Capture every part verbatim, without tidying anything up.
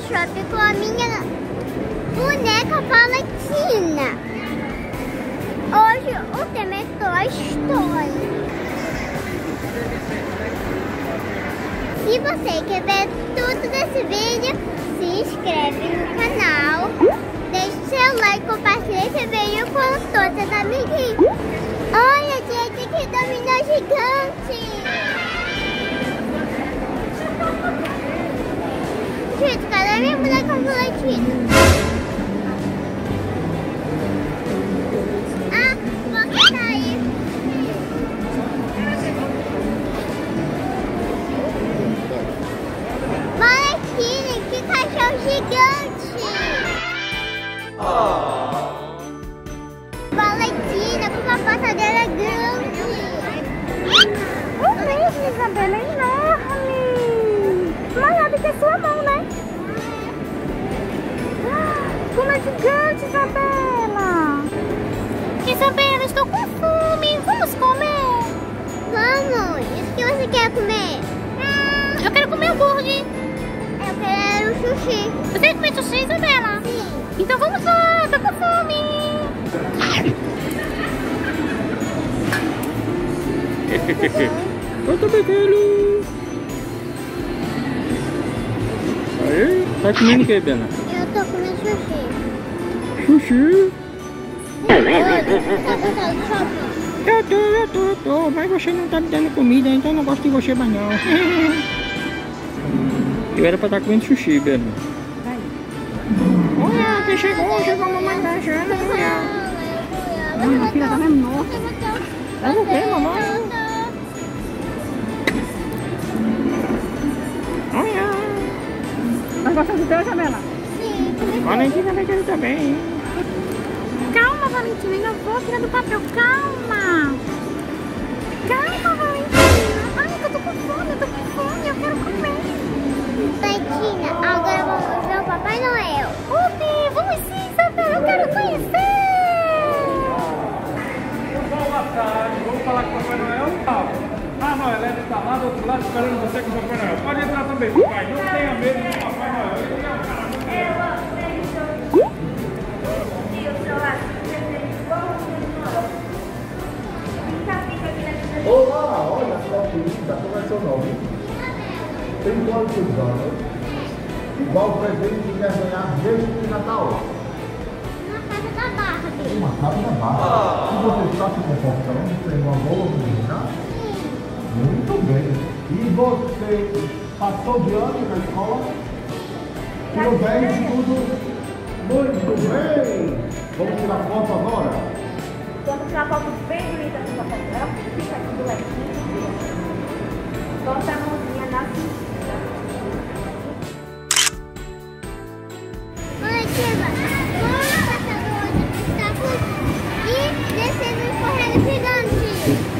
shopping com a minha boneca Valentina. Hoje o tema é Toy Story. Se você quer ver tudo desse vídeo, se inscreve no canal, deixe seu like, compartilhe esse vídeo com todas as amiguinhas. Olha, gente, que dominó gigante! Gente, cadê minha boneca Valentina? Ah, você tá aí. Valentina, que cachorro gigante! Oh. Valentina, como a pata dela é grande! O mesmo, Isabela, é enorme! Maior do que a sua mão, né? Como é gigante, Isabela! Isabela, estou com fome! Vamos comer? Vamos! Isso que você quer comer? Hum, eu quero comer hambúrguer! Eu quero sushi! Você quer comer sushi, Isabela? Sim! Então vamos lá! Tô com fome! Eu também quero! Aí, tá comendo o que, Bena? Eu tô comendo sushi. Sushi? Olha, tá gostando do shopping? Eu tô, eu tô, eu tô, mas você não tá me dando comida, então eu não gosto de você mais não. Eu era pra estar comendo sushi, Bena. Olha, quem chegou, chegou a mamãe da Jana, olha. Minha filha tá mesmo nossa. É o que, mamãe? Olha. Mas gosta do teu, Isabela? Sim. Valentina vai querer também. Calma, Valentina, ainda vou tirar do papel. Calma. Calma, Valentina. Ai, eu tô com fome, eu tô com fome, eu quero comer. Valentina, agora vamos ver o Papai Noel. Ubi, vamos sim, Isabela, eu quero conhecer. Boa tarde, vamos falar com o Papai Noel? Ah, não, ela está lá do outro lado esperando você com o Papai Noel. Pode entrar também, papai. Não tenha medo do Papai Noel. Ele é um cara muito bom. Olá, olha só que linda, como é seu nome? Tem quantos anos? Qual presente que quer ganhar neste Natal? Na casa da Barbie. Uma casa da Barbie. E você está se comportando? Tem uma boa menina? Muito bem. E você passou de ano na escola? Tudo bem? Tudo? Muito bem! Vamos tirar foto agora? Vamos tirar foto bem bonita do Papai Noel. Fica aqui do ladinho. Bota a mãozinha na cintura. Valentina, vamos passar no obstáculo e descer no escorrega gigante.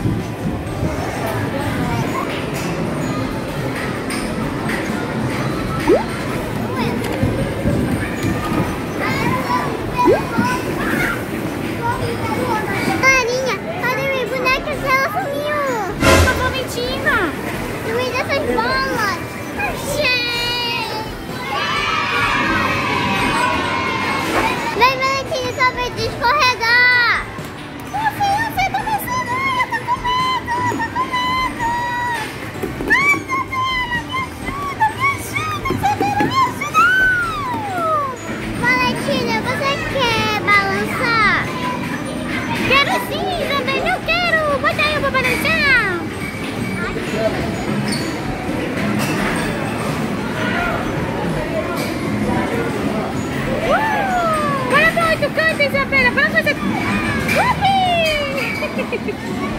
Carinha, olha minha boneca, ela sumiu. A Valentina. No meio dessas bolas. Vem, Valentina, só vem de escorregar. Sofia, você tá descendo. Ai, eu tô com medo, eu tô com medo. Ai, Isabela, me ajuda, me ajuda, Isabela, me ajuda. Valentina, você quer balançar? Quero sim, Isabela, eu quero. Bota aí o Papai Noel. Uh! Bora pra outro canto, Isabela. Vamos fazer... Upi!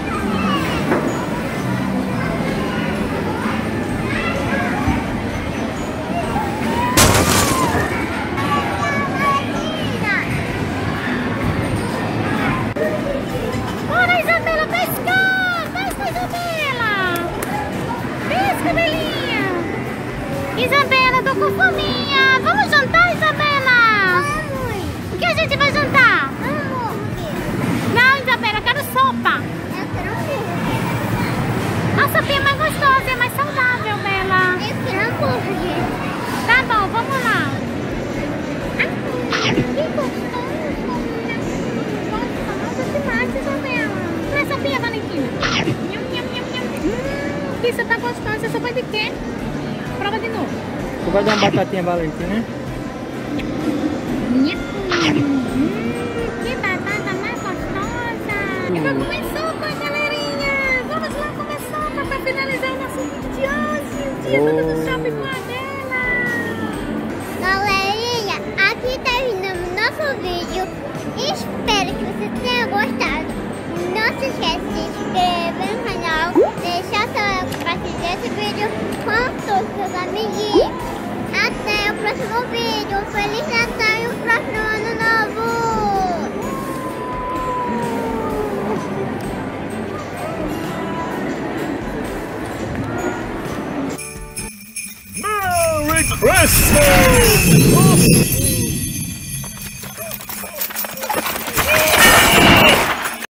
Bora, Isabela, pescar! Pesca, Isabela! Pesca, Belinha! Isabela, tô com fominha! Vamos jantar, Isabela? Vamos. O que a gente vai jantar? Hambúrguer. Não, Isabela, eu quero sopa! Eu quero hambúrguer. A sopinha é mais gostosa, é mais saudável, Bela! Eu quero hambúrguer. Tá bom, vamos lá! prova de novo. Tu vai dar uma batatinha Valentina, né? Hum, que batata mais gostosa. E vai comer sopa, galerinha. Vamos lá comer sopa para finalizar o nosso vídeo de hoje. O dia todo do shopping com a Adela. Galerinha, aqui terminamos nosso vídeo. Espero que você tenha gostado. Não se esqueça de se inscrever no canal, deixar seu like, compartilhar esse vídeo com todos os seus amiguinhos. Até o próximo vídeo. Feliz Natal e o próximo Ano Novo. Merry Christmas!